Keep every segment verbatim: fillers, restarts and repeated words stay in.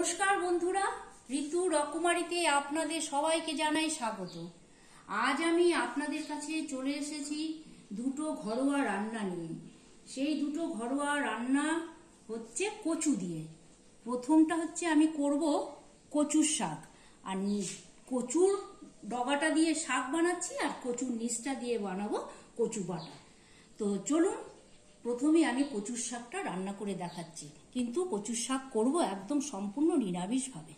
নমস্কার বন্ধুরা, ঋতু রকমারিতে আপনাদের সবাইকে জানাই স্বাগত। আজ আমি আপনাদের কাছে চলে এসেছি দুটো ঘরোয়া রান্না নিয়ে। সেই দুটো ঘরোয়া রান্না হচ্ছে কচু দিয়ে। প্রথমটা হচ্ছে আমি করব কচুর শাক, আর কচুর ডগাটা দিয়ে শাক বানাচ্ছি, আর কচুর নিচটা দিয়ে বানাবো কচু বাটা। তো চলুন প্রথমে আমি কচুর শাকটা রান্না করে দেখাচ্ছি, কিন্তু কচুর শাক করব একদম সম্পূর্ণ নিরামিষ ভাবে।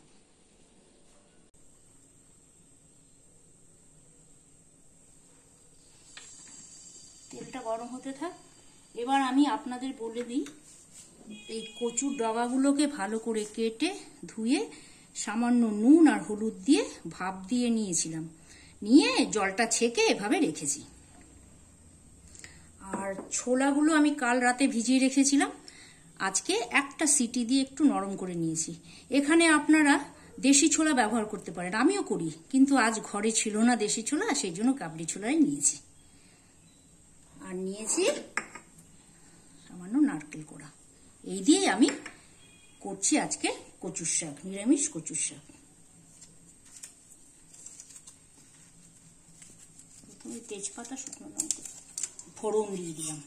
তেলটা গরম হতে থাক। এবার আমি আপনাদের বলে দিই, এই কচুর ডগাগুলোকে ভালো করে কেটে ধুয়ে সামান্য নুন আর হলুদ দিয়ে ভাপ দিয়ে নিয়েছিলাম, নিয়ে জলটা ছেঁকে এভাবে রেখেছি। আর ছোলাগুলো আমি কাল রাতে ভিজিয়ে রেখেছিলাম, আজকে একটা সিটি দিয়ে একটু নরম করে নিয়েছি। এখানে আপনারা দেশি ছোলা ব্যবহার করতে পারেন, আমিও করি, কিন্তু আজ ঘরে ছিল না দেশি ছোলা, সেই জন্য কাবলি ছোলাই নিয়েছি। আর নিয়েছি সামান্য নারকেল কোড়া। এই দিয়ে আমি করছি আজকে কচুর শাক, নিরামিষ কচুর শাক। প্রথমে তেজপাতা শুকনো লঙ্কা ফোড়ন দিয়ে দিলাম।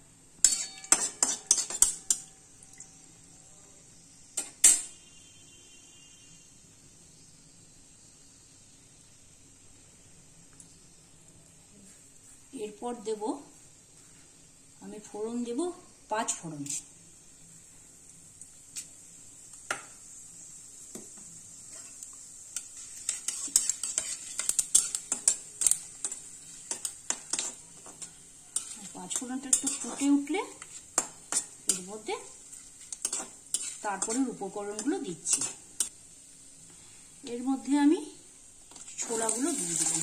এরপর দেব আমি ফোড়ন দেব পাঁচ ফোড়ন। পাঁচ ফোড়নটা একটু ফুটে উঠলে এর মধ্যে তারপরে উপকরণগুলো দিচ্ছি। এর মধ্যে আমি ছোলাগুলো দিয়ে দিলাম।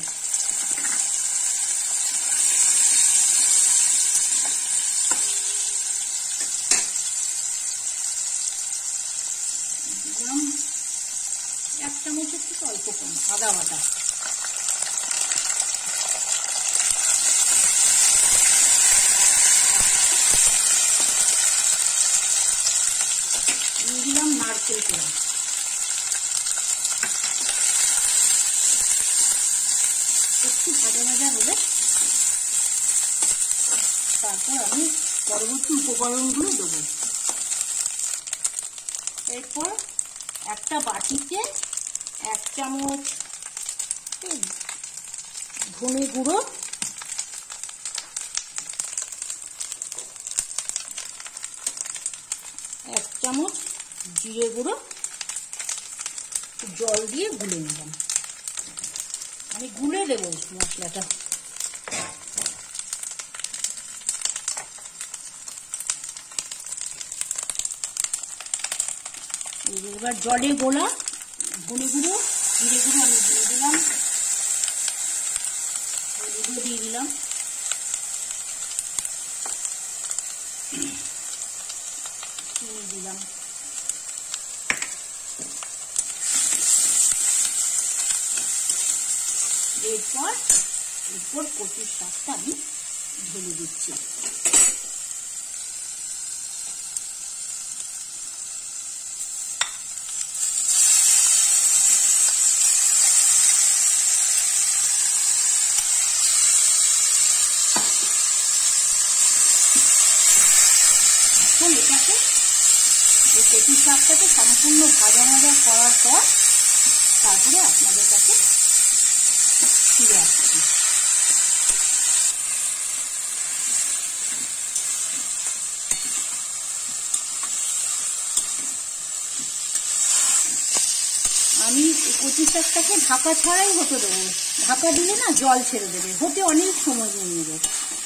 দিলাম এক চামচ একটু অল্প কম আদা বাটা। দিয়ে দিলাম নারকেল কোড়া। একটু ভাজা ভাজা হলে তারপর আমি পরবর্তী উপকরণগুলো দেবো। এরপর একটা বাটিতে এক চামচ ধনে গুঁড়ো, এক চামচ জিরে গুঁড়ো জল দিয়ে গুলে নিলাম। আমি গুলে দেবো মশলাটা। এবার জলে গোলা ধনে গুঁড়ো জিরে গুঁড়ো আমি দিয়ে দিলাম, হলুদও দিয়ে দিলাম, চিনি দিলাম। এরপর এরপর কচুর শাকটা আমি ঢেলে দিচ্ছি। এটাকে এই কচুর শাকটাকে সম্পূর্ণ ভাজা ভাজা করার পর তারপরে আপনাদের কাছে ফিরে আসছি। আমি কচু শাকটাকে ঢাকা ছাড়াই হতে দেবো, ঢাকা দিলে না জল ছেড়ে দেবে, হতে অনেক সময় নিয়ে নেবে।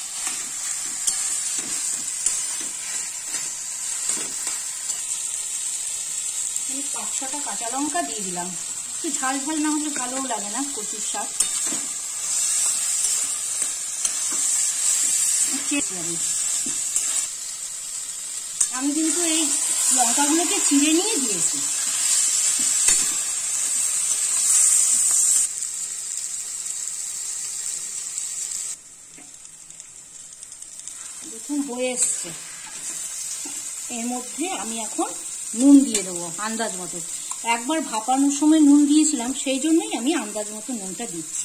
পাঁচ ছটা কাঁচা লঙ্কা দিয়ে দিলাম, একটু ঝাল ঝাল না হলে ভালোও লাগে না কচুর শাক। আমি কিন্তু এই লঙ্কাগুলোকে চিড়ে নিয়ে দিয়েছি। দেখুন হয়ে এসছে। এর মধ্যে আমি এখন নুন দিয়ে দেবো আন্দাজ মতো। একবার ভাপানোর সময় নুন দিয়েছিলাম, সেই জন্যই আমি আন্দাজ মতো নুনটা দিচ্ছি।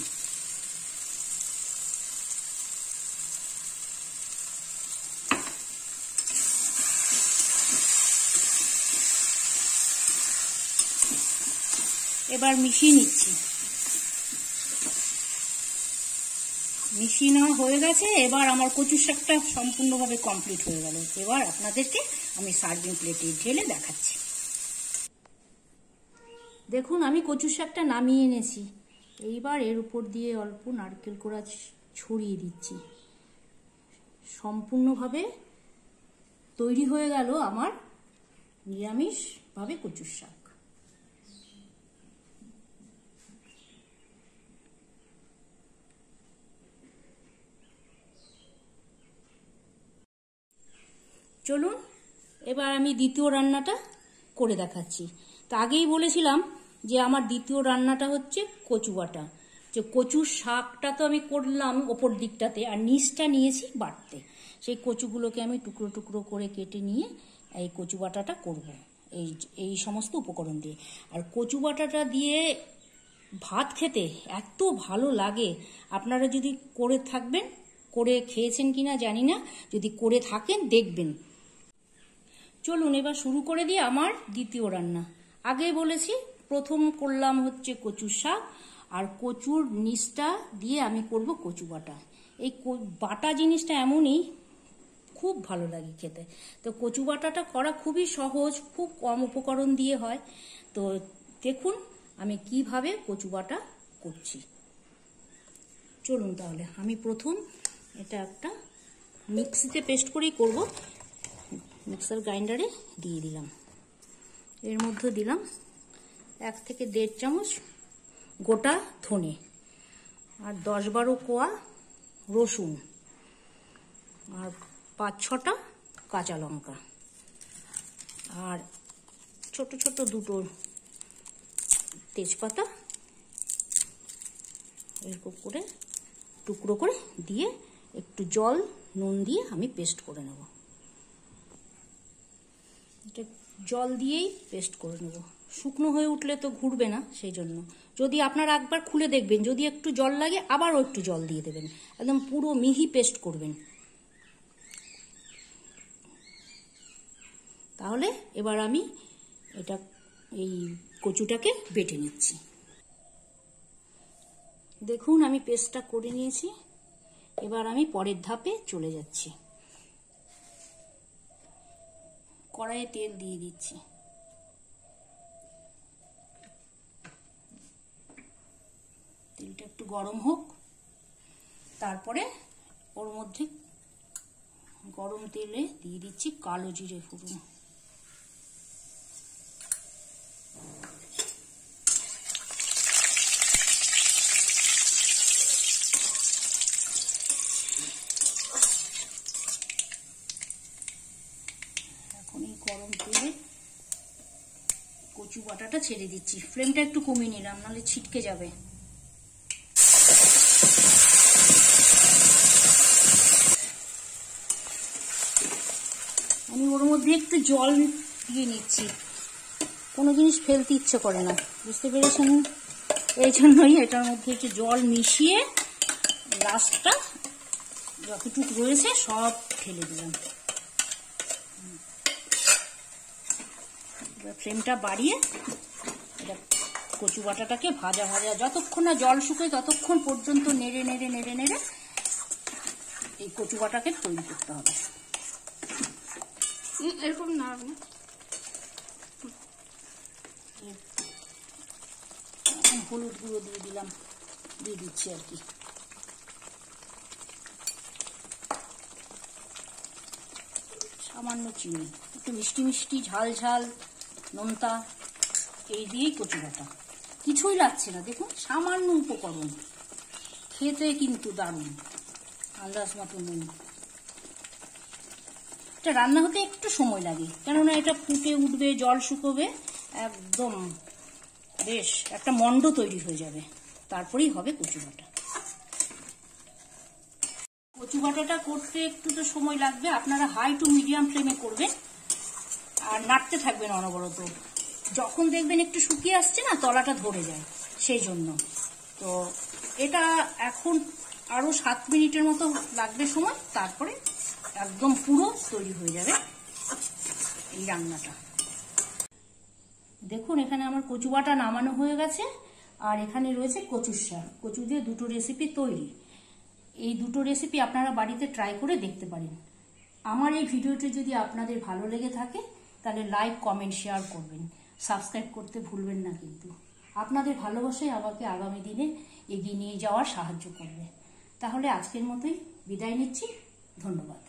এবার মিশিয়ে নিচ্ছি। মিশিয়ে নেওয়া হয়ে গেছে। এবার আমার কচুর শাকটা সম্পূর্ণভাবে কমপ্লিট হয়ে গেল। এবার আপনাদেরকে আমি সার্ভিং প্লেটে ঢেলে দেখাচ্ছি। দেখুন, আমি কচুর শাকটা নামিয়ে এনেছি। এইবার এর উপর দিয়ে অল্প নারকেল কোড়া ছড়িয়ে দিচ্ছি। সম্পূর্ণভাবে তৈরি হয়ে গেল আমার নিরামিষভাবে কচুর শাক। চলুন এবার আমি দ্বিতীয় রান্নাটা করে দেখাচ্ছি। তো আগেই বলেছিলাম যে আমার দ্বিতীয় রান্নাটা হচ্ছে কচু বাটা। যে কচুর শাকটা তো আমি করলাম ওপর দিকটাতে, আর নিচটা নিয়েছি বাটতে। সেই কচুগুলোকে আমি টুকরো টুকরো করে কেটে নিয়ে এই কচু বাটাটা করব এই এই সমস্ত উপকরণ দিয়ে। আর কচু বাটাটা দিয়ে ভাত খেতে এত ভালো লাগে, আপনারা যদি করে থাকবেন, করে খেয়েছেন কিনা জানি না, যদি করে থাকেন দেখবেন। চলুন এবার শুরু করে দিই আমার দ্বিতীয় রান্না। আগেই বলেছি প্রথম করলাম হচ্ছে কচুর শাক, আর কচুর নিচটা দিয়ে আমি করব কচু বাটা। এই বাটা জিনিসটা এমনই খুব ভালো লাগে খেতে। তো কচু বাটাটা করা খুবই সহজ, খুব কম উপকরণ দিয়ে হয়। তো দেখুন আমি কিভাবে কচু বাটা করছি। চলুন তাহলে আমি প্রথম এটা একটা মিক্সিতে পেস্ট করেই করব। মিক্সার গ্রাইন্ডারে দিয়ে দিলাম। এর মধ্যে দিলাম এক থেকে দেড় চামচ গোটা ধনে, আর দশ বারো কোয়া রসুন, আর পাঁচ ছটা কাঁচা লঙ্কা, আর ছোট ছোট দুটো তেজপাতা এরকম করে টুকরো করে দিয়ে একটু জল নুন দিয়ে আমি পেস্ট করে নেব। এটা জল দিয়েই পেস্ট করে নেব। শুকনো হয়ে উঠলে তো ঘুরবে না, সেই জন্য যদি আপনারা একবার খুলে দেখবেন, যদি একটু জল লাগে আবারও একটু জল দিয়ে দেবেন, একদম পুরো মিহি পেস্ট করবেন। তাহলে এবার আমি এটা এই কচুটাকে বেটে নিচ্ছি। দেখুন আমি পেস্টটা করে নিয়েছি। এবার আমি পরের ধাপে চলে যাচ্ছি। কড়াইয়ে তেল দিয়ে দিচ্ছি। তেলটা একটু গরম হোক, তারপরে ওর মধ্যে গরম তেলে দিয়ে দিচ্ছি কালো জিরে ফোড়ন। এখন এই গরম তেলে কচু বাটাটা ছেড়ে দিচ্ছি। ফ্লেমটা একটু কমিয়ে নিলাম, নাহলে ছিটকে যাবে। আমি ওর মধ্যে একটু জল দিয়ে নিচ্ছি, কোনো জিনিস ফেলতে ইচ্ছে করে না, বুঝতে পেরেছেন? এই জন্যই এটার মধ্যে একটু জল মিশিয়ে লাস্টটা যতটুকু রয়েছে সব ঢেলে দিলাম। ফ্লেমটা বাড়িয়ে এটা কচু বাটাটাকে ভাজা ভাজা যতক্ষণ না জল শুকায় ততক্ষণ পর্যন্ত নেড়ে নেড়ে নেড়ে নেড়ে এই কচু বাটাকে তৈরি করতে হবে। এরকম না, হলুদ গুঁড়ো দিয়ে দিলাম, দিয়ে দিচ্ছি আর কি। সামান্য চিনি, একটু মিষ্টি মিষ্টি ঝাল ঝাল নোনতা, এই দিয়েই কচু বাটা। কিছুই লাগছে না, দেখুন সামান্য উপকরণ, খেতে কিন্তু দারুণ। আন্দাজ মতো নুন। এটা রান্না হতে একটু সময় লাগে, কেননা এটা ফুটে উঠবে, জল শুকোবে, একদম বেশ একটা মন্ড তৈরি হয়ে যাবে, তারপরেই হবে কচু বাটা। কচু বাটাটা করতে একটু তো সময় লাগবে। আপনারা হাই টু মিডিয়াম ফ্লেমে করবেন আর নাড়তে থাকবেন অনবরত, যখন দেখবেন একটু শুকিয়ে আসছে না, তলাটা ধরে যায়, সেই জন্য। তো এটা এখন আরো সাত মিনিটের মতো লাগবে সময়, তারপরে একদম পুরো তৈরি হয়ে যাবে এই রান্নাটা। দেখুন এখানে আমার কচু বাটা নামানো হয়ে গেছে, আর এখানে রয়েছে কচুর শাক। কচু দিয়ে দুটো রেসিপি তৈরি। এই দুটো রেসিপি আপনারা বাড়িতে ট্রাই করে দেখতে পারেন। আমার এই ভিডিওটি যদি আপনাদের ভালো লেগে থাকে তাহলে লাইক, কমেন্ট, শেয়ার করবেন। সাবস্ক্রাইব করতে ভুলবেন না কিন্তু। আপনাদের ভালোবাসাই আমাকে আগামী দিনে এগিয়ে নিয়ে যাওয়ার সাহায্য করবে। তাহলে আজকের মতোই বিদায় নিচ্ছি। ধন্যবাদ।